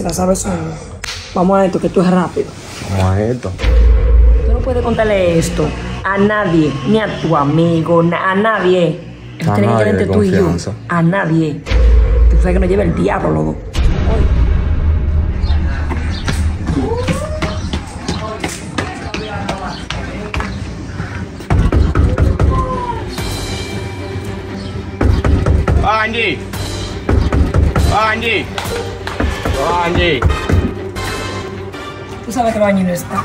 si la sabes o no. Vamos a esto, que esto es rápido. Vamos a esto. Tú no puedes contarle esto a nadie, ni a tu amigo, a nadie. Esto tiene que quedar entre tú y yo. A nadie. Tú sabes que nos lleva el diablo, loco. Angie. Angie. Angie. Tú sabes que Bañi no está.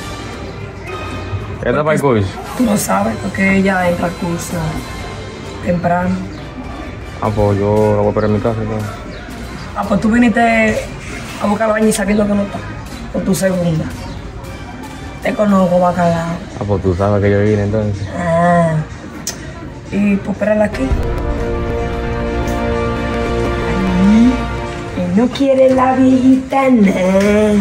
¿Qué está para el curso? Tú lo sabes, porque ella entra al curso temprano. Ah, pues yo la voy a esperar en mi casa entonces. Ah, pues tú viniste a buscar a Bañi sabiendo que no está. Por tu segunda. Te conozco, bacalao. Ah, pues tú sabes que yo vine entonces. Ah. Y pues espérala aquí. No quiere la viejita nada.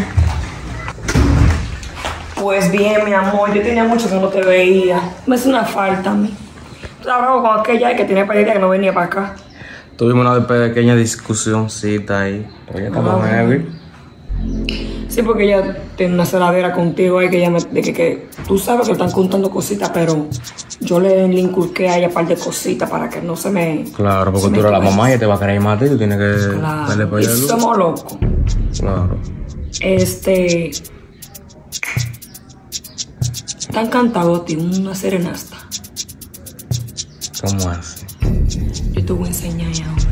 Pues bien, mi amor, yo tenía mucho que no te veía. Me hace una falta a mí. Estaba con aquella que tenía para que no venía para acá. Tuvimos una pequeña discusioncita ahí. Pero ya estamos heavy. Sí, porque ella tiene una celadera contigo ahí que ella que tú sabes que están contando cositas, pero yo le inculqué a ella un par de cositas para que no se me... Claro, porque tú eres la mamá y ella te va a querer más a ti, tú tienes que darle para y allá. somos locos. Claro. Te han cantado a ti una serenata. ¿Cómo así? Yo te voy a enseñar ahora.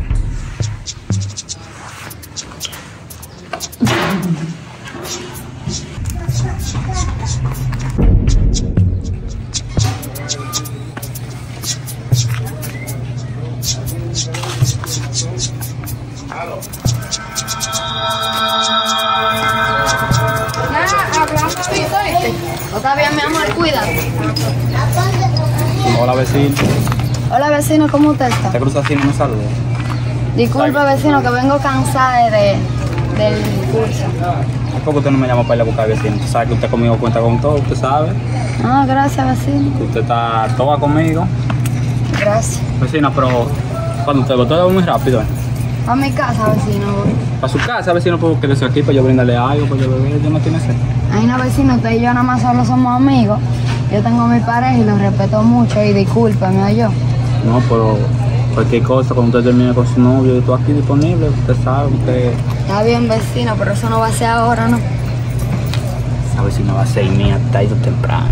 Está bien, mi amor, cuídate. Hola, vecino. Hola, vecino, ¿cómo usted está? ¿Te cruza así y no me saluda? Disculpe, vecino, que vengo cansada del curso. ¿Por qué usted no me llama para ir a buscar vecino? Usted sabe que usted conmigo cuenta con todo, usted sabe. Ah, gracias, vecino. Que usted está toda conmigo. Gracias. Vecina, pero cuando usted va, todo va muy rápido. A mi casa, vecino. Para su casa, vecino, porque desde aquí para yo brindarle algo, para yo beber, yo no tiene sed. Ay, no, vecino, usted y yo nada más solo somos amigos. Yo tengo a mi pareja y lo respeto mucho y discúlpeme yo. No, pero cualquier cosa, cuando usted termine con su novio, yo estoy aquí disponible, usted sabe, usted... Está bien, vecino, pero eso no va a ser ahora, ¿no? Esa vecina va a ser mía tarde o temprano.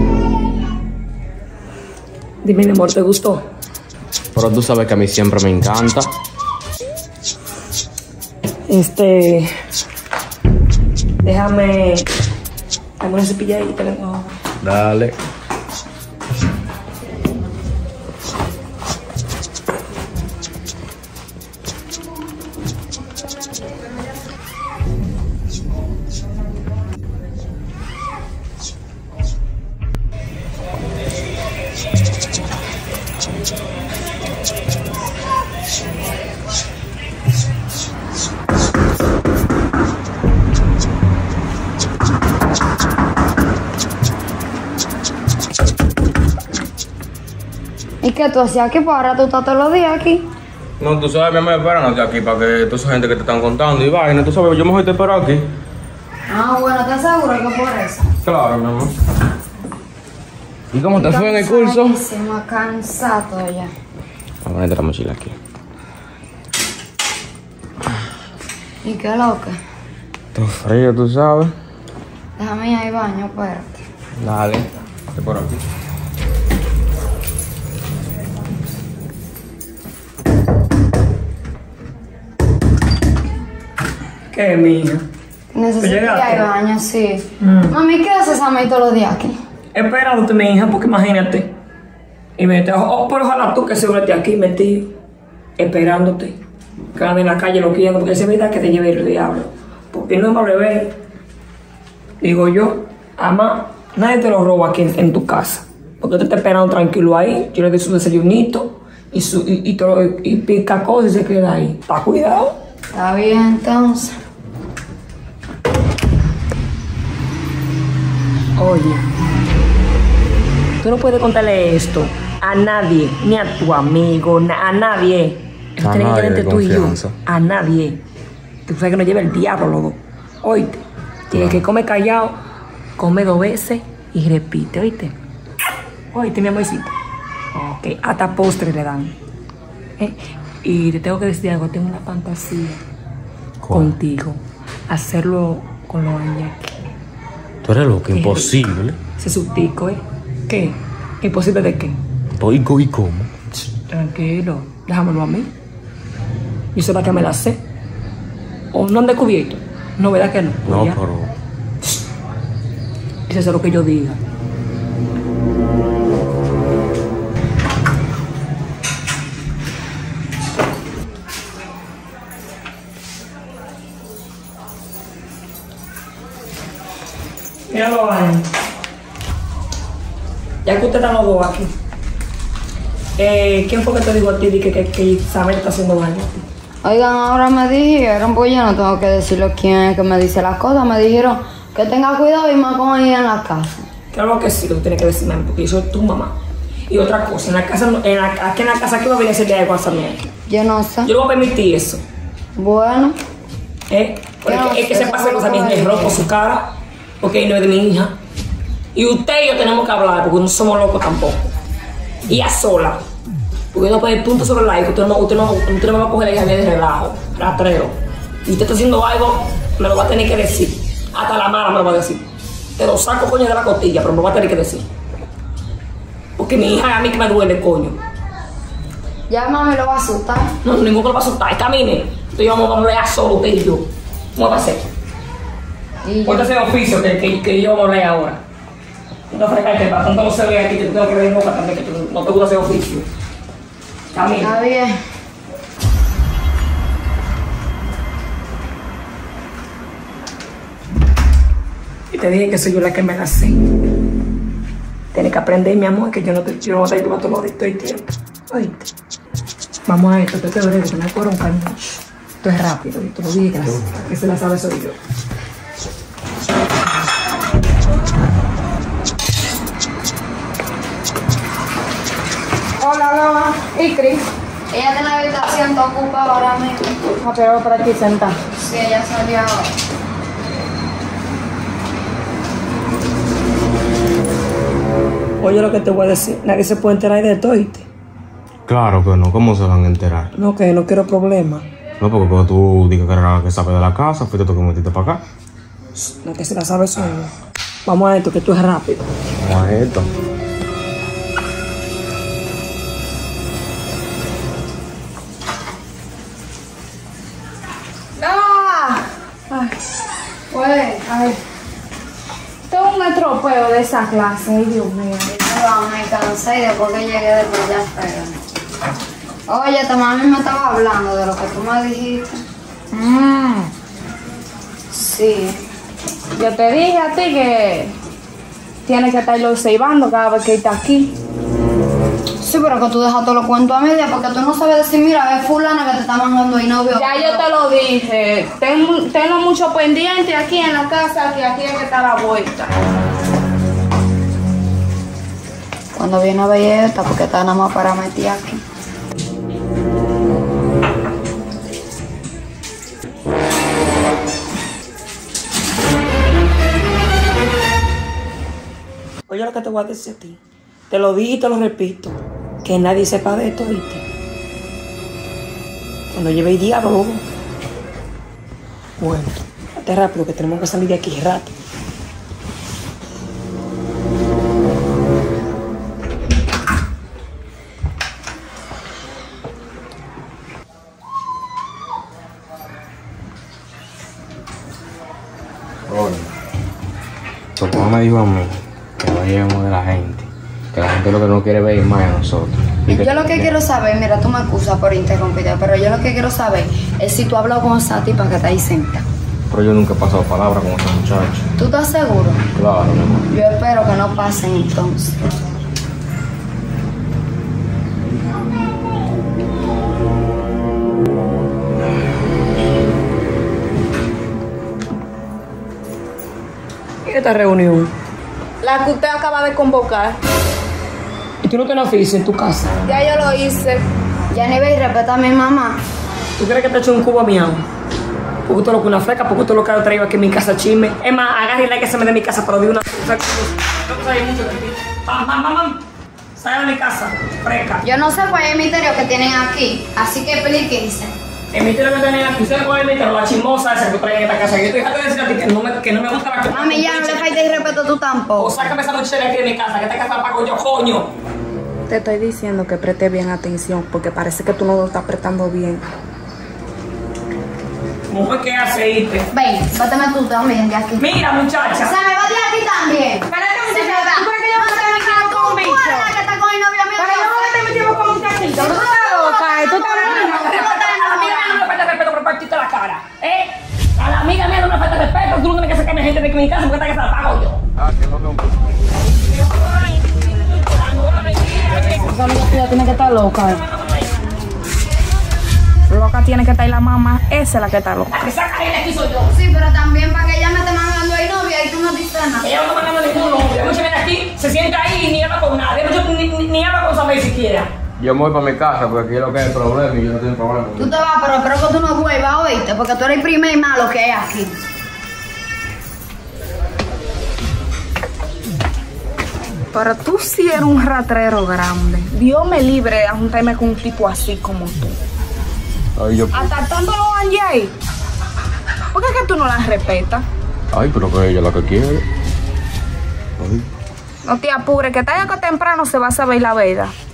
Dime, mi amor, ¿te gustó? Pero tú sabes que a mí siempre me encanta. Déjame una cepilla y te vengo. Dale. ¿Y qué tú hacías aquí? Pues ahora tú estás todos los días aquí. No, tú sabes, mi amor, espérate aquí para que toda esa gente que te están contando y vaina, tú sabes, yo mejor te espero aquí. Ah, bueno, ¿estás seguro que por eso? Claro, mi amor. ¿Y cómo te fue en el curso? Cansadísima, cansado ya. Vamos a ponerte la mochila aquí. ¿Y qué loca? Todo frío, tú sabes. Déjame ir al baño, espérate. Dale, te por aquí. ¿Qué, mija? Necesito ir llegaste? al baño, sí. Mami, ¿qué haces a mí todos los días aquí? Esperándote, mi hija, porque imagínate. Y pero ojalá tú que seguro estés aquí metido, esperándote. Que ande en la calle lo quieren, porque es verdad que te lleve el diablo. Porque no es para beber. Digo yo, además, nadie te lo roba aquí en tu casa. Porque te está esperando tranquilo ahí. Yo le doy su desayunito y pica cosas y se queda ahí. ¿Está cuidado? Está bien, entonces. Oye, tú no puedes contarle esto a nadie, ni a tu amigo, a nadie. Esto A tiene que quedar nadie entre de tú y yo. confianza. A nadie. Tú sabes que nos lleva el diablo los dos. Oíste. Y el que come callado, come 2 veces y repite, oíste. Oíste, mi amorcito. Ok, hasta postre le dan. Y te tengo que decir algo, tengo una fantasía contigo. Hacerlo con los años. Tú eres loco, imposible. Ese sustico, ¿Qué? ¿Imposible de qué? ¿Y cómo? Tranquilo, déjamelo a mí. Yo sé para qué me la sé. ¿O no han descubierto? No, ¿verdad que no? No, ya. pero... Eso es lo que yo diga. Míralo, Vane. Ya que usted está los dos aquí. ¿Quién fue que te dijo a ti que Isabel está haciendo daño a ti? Oigan, ahora me dijeron, pues yo no tengo que decirle quién es que me dice las cosas. Me dijeron que tenga cuidado y más con ella en la casa. Claro que sí, lo que tienes que decirme, porque yo soy tu mamá. Y otra cosa, en la casa, aquí en la casa, ¿qué va a venir a hacerle algo a esa mierda? Yo no sé. Yo no voy a permitir eso. Bueno. Porque es que se pasa cosas bien de rojo su cara, porque no es de mi hija. Y usted y yo tenemos que hablar, porque no somos locos tampoco. Y a sola. Porque no puede punto sobre el like, usted no me va a coger la hija de relajo, rastreo. Y usted está haciendo algo, me lo va a tener que decir. Hasta la mala me lo va a decir. Te lo saco, coño, de la costilla, pero me lo va a tener que decir. Porque mi hija a mí que me duele, coño. Ya mami lo va a asustar. No, ninguno lo va a asustar. Camine. Entonces vamos a leer solo usted y yo. Muévase. Ponte ese oficio que yo vamos a leer ahora. No fregate, para tanto no se ve aquí, que tú tengo que ver boca también, que tú no te gusta ese oficio. Camine. Está bien. Y te dije que soy yo la que me la sé. Tienes que aprender, mi amor, que yo no te voy a ayudar todo el tiempo. Oíste. Vamos a esto, te breve, que me acuerdo un cañón. Esto es rápido, y te lo dije que se la sabe soy yo. Hola, Lola. ¿Y Cris? Ella está en la habitación, está ocupada ahora mismo. Ah, pero para aquí sentada. Sí, ella salió ahora. Oye, lo que te voy a decir, nadie se puede enterar de esto, ¿oíste? Claro que no, ¿cómo se van a enterar? No, que no quiero problemas. No, porque cuando tú digas que eras la que sabe de la casa, fuiste tú que metiste para acá. La que se la sabe soy yo. Vamos a esto, que esto es rápido. Vamos a esto. Ay. Tengo un atropello de esa clase, ay Dios mío. Me cansé y después que llegué después ya espera. Oye, tu mami me estaba hablando de lo que tú me dijiste. Sí. Yo te dije a ti que tienes que estarlo observando cada vez que estás aquí. Sí, pero que tú dejas todo lo cuento a media porque tú no sabes decir, mira, es fulana que te está mandando y novio. Ya yo te lo dije. Tengo mucho pendiente aquí en la casa, que aquí hay que estar a la vuelta. Cuando viene a ver esta, porque está nada más para meter aquí. Oye, lo que te voy a decir a ti. Te lo dije y te lo repito. Que nadie sepa de esto, ¿viste? Que no lleve diablo. Bueno, hazte rápido que tenemos que salir de aquí rápido. Oye, tu papá me dijo a mí que no lleguemos de la gente. Que la gente lo que no quiere ver es más a nosotros. Yo lo que quiero saber, mira, tú me excusas por interrumpirte, pero yo lo que quiero saber es si tú has hablado con esa tipa que está ahí sentada. Pero yo nunca he pasado palabra con ese muchacho. ¿Tú estás seguro? Claro, mi amor. Yo espero que no pasen entonces. ¿Y esta reunión? La que usted acaba de convocar. ¿Y tú no tienes oficio en tu casa? Ya yo lo hice. Ya ni ve y respeta a mi mamá. ¿Tú crees que te eche un cubo a mi agua? Porque tú lo que una fresca, porque tú lo que has traído aquí en mi casa chisme. Es más, agárrela que se me dé mi casa, pero de una. O sea, no sabía mucho de ti. Mamá, sal de mi casa, fresca. Yo no sé cuál es el misterio que tienen aquí, así que explíquense. El misterio que tienen aquí, ¿sabes cuál es el misterio? La chismosa esa que tú traes en esta casa. Yo te dejé de decir a ti que no me gusta la cosa. Mami, ya no le falta el respeto tú O tampoco. sácame esa noche de aquí de mi casa, que esta casa la pago yo, coño. Te estoy diciendo que preste bien atención porque parece que tú no lo estás prestando bien. Mujer, ¿qué hace, irte? Ven, bátame tú también de aquí. Mira, muchacha. Se me va de aquí también. Espérate, Se me muchacha, va. ¿tú crees que yo me estoy metiendo con un bicho? Tú eres la que está con el novio mío. Pero yo no me estoy metiendo con un muchachito. Tú estás loca, tú estás A la amiga mía no me falta respeto por partirte la cara. A la amiga mía no me falta respeto. Tú no tienes que sacarme gente de mi casa porque esta casa la pago yo. Esa amiga tuya tiene que estar loca. Loca tiene que estar la mamá. Esa es la que está loca. La que saca gente aquí soy yo. Sí, pero también para que ella me esté mandando ahí novia y tú no dices nada. Ella no está mandando ningún hombre. Mucha viene aquí, se sienta ahí y ni habla con nadie. Ni habla con saber siquiera. Yo me voy para mi casa porque aquí es lo que es el problema y yo no tengo problema. Tú te vas, pero espero que tú no vuelvas, oíste, porque tú eres el primer malo que hay aquí. Pero tú sí eres un ratrero grande. Dios me libre de juntarme con un tipo así como tú. Ay, Hasta tanto lo van ya ahí. ¿Por qué es que tú no la respetas? pero que ella es la que quiere. Ay. No te apures, que tarde o que temprano se va a saber la verdad.